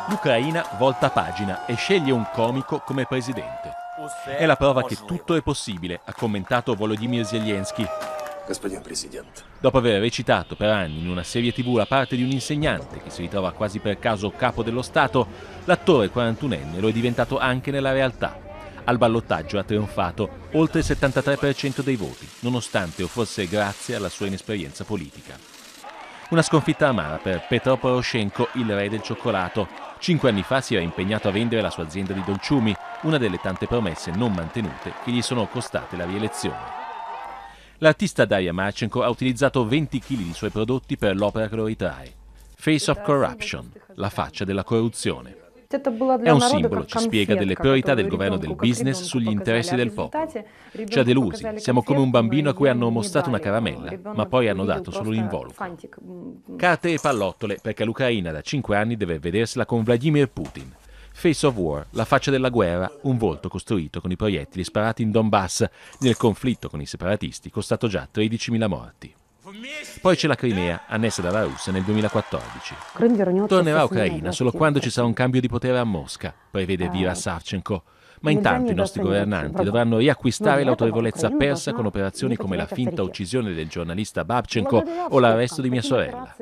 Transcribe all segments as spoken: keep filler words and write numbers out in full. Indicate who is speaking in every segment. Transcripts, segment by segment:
Speaker 1: L'Ucraina volta pagina e sceglie un comico come presidente. È la prova che tutto è possibile, ha commentato Volodymyr Zelensky. Dopo aver recitato per anni in una serie tivù la parte di un insegnante che si ritrova quasi per caso capo dello Stato, l'attore quarantunenne lo è diventato anche nella realtà. Al ballottaggio ha trionfato oltre il settantatré per cento dei voti, nonostante o forse grazie alla sua inesperienza politica. Una sconfitta amara per Petro Poroshenko, il re del cioccolato. Cinque anni fa si era impegnato a vendere la sua azienda di dolciumi, una delle tante promesse non mantenute che gli sono costate la rielezione. L'artista Daria Marchenko ha utilizzato venti chili di suoi prodotti per l'opera che lo ritrae. Face of Corruption, la faccia della corruzione. È un simbolo, ci spiega, delle priorità del governo del business sugli interessi del popolo. Ci ha delusi, siamo come un bambino a cui hanno mostrato una caramella, ma poi hanno dato solo l'involucro. Carte e pallottole, perché l'Ucraina da cinque anni deve vedersela con Vladimir Putin. Face of War, la faccia della guerra, un volto costruito con i proiettili sparati in Donbass nel conflitto con i separatisti, costato già tredicimila morti. Poi c'è la Crimea, annessa dalla Russia nel duemilaquattordici. Tornerà a Ucraina solo quando ci sarà un cambio di potere a Mosca, prevede Vira Savchenko. Ma intanto i nostri governanti dovranno riacquistare l'autorevolezza persa con operazioni come la finta uccisione del giornalista Babchenko o l'arresto di mia sorella.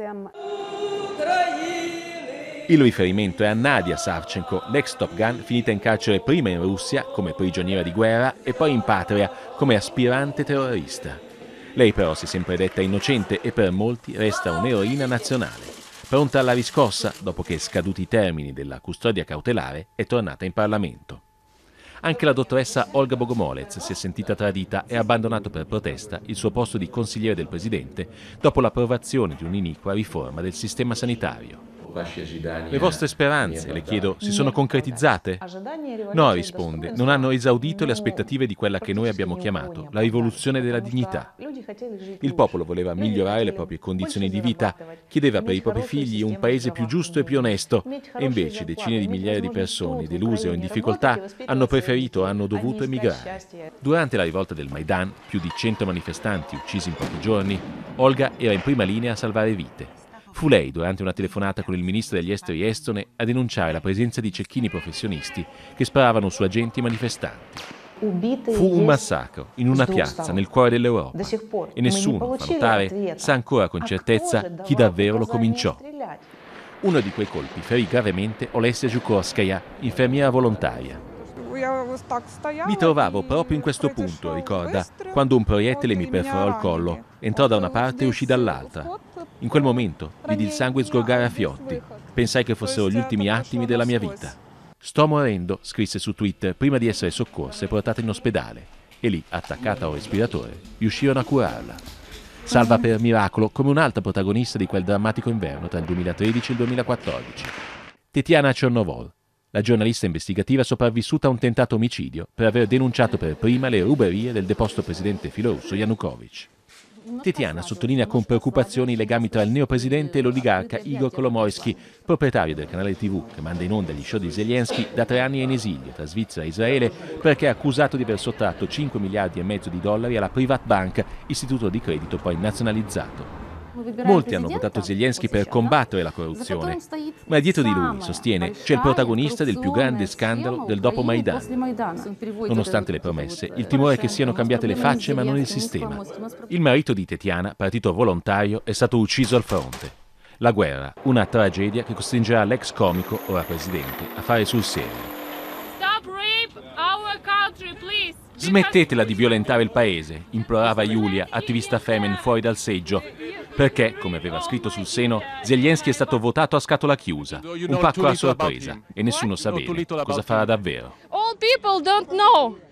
Speaker 1: Il riferimento è a Nadia Savchenko, l'ex Top Gun finita in carcere prima in Russia come prigioniera di guerra e poi in patria come aspirante terrorista. Lei però si è sempre detta innocente e per molti resta un'eroina nazionale. Pronta alla riscossa, dopo che, scaduti i termini della custodia cautelare, è tornata in Parlamento. Anche la dottoressa Olga Bogomolets si è sentita tradita e ha abbandonato per protesta il suo posto di consigliere del presidente dopo l'approvazione di un'iniqua riforma del sistema sanitario. Le vostre speranze, le chiedo, si sono concretizzate? No, risponde, non hanno esaudito le aspettative di quella che noi abbiamo chiamato la rivoluzione della dignità. Il popolo voleva migliorare le proprie condizioni di vita, chiedeva per i propri figli un paese più giusto e più onesto, e invece decine di migliaia di persone, deluse o in difficoltà, hanno preferito o hanno dovuto emigrare. Durante la rivolta del Maidan, più di cento manifestanti uccisi in pochi giorni, Olga era in prima linea a salvare vite. Fu lei, durante una telefonata con il ministro degli esteri estone, a denunciare la presenza di cecchini professionisti che sparavano su agenti manifestanti. Fu un massacro in una piazza nel cuore dell'Europa e nessuno, fa notare, sa ancora con certezza chi davvero lo cominciò. Uno di quei colpi ferì gravemente Olesya Zhukovskaya, infermiera volontaria. Mi trovavo proprio in questo punto, ricorda, quando un proiettile mi perforò il collo, entrò da una parte e uscì dall'altra. In quel momento vidi il sangue sgorgare a fiotti. Pensai che fossero gli ultimi attimi della mia vita. Sto morendo, scrisse su Twitter, prima di essere soccorsa e portata in ospedale. E lì, attaccata a un respiratore, riuscirono a curarla. Salva per miracolo come un'altra protagonista di quel drammatico inverno tra il duemilatredici e il duemilaquattordici. Tetiana Chornovol, la giornalista investigativa sopravvissuta a un tentato omicidio per aver denunciato per prima le ruberie del deposto presidente filorusso Yanukovych. Tetiana sottolinea con preoccupazione i legami tra il neopresidente e l'oligarca Igor Kolomoisky, proprietario del canale tivù che manda in onda gli show di Zelensky, da tre anni è in esilio tra Svizzera e Israele perché è accusato di aver sottratto cinque miliardi e mezzo di dollari alla Privat Bank, istituto di credito poi nazionalizzato. Molti hanno votato Zelensky per combattere la corruzione, ma dietro di lui, sostiene, c'è il protagonista del più grande scandalo del dopo Maidan. Nonostante le promesse, il timore è che siano cambiate le facce ma non il sistema. Il marito di Tetiana, partito volontario, è stato ucciso al fronte. La guerra, una tragedia che costringerà l'ex comico, ora presidente, a fare sul serio. Smettetela di violentare il paese, implorava Yulia, attivista Femen fuori dal seggio, perché, come aveva scritto sul seno, Zelensky è stato votato a scatola chiusa, un pacco a sorpresa, e nessuno sa bene cosa farà davvero.
Speaker 2: All people don't know.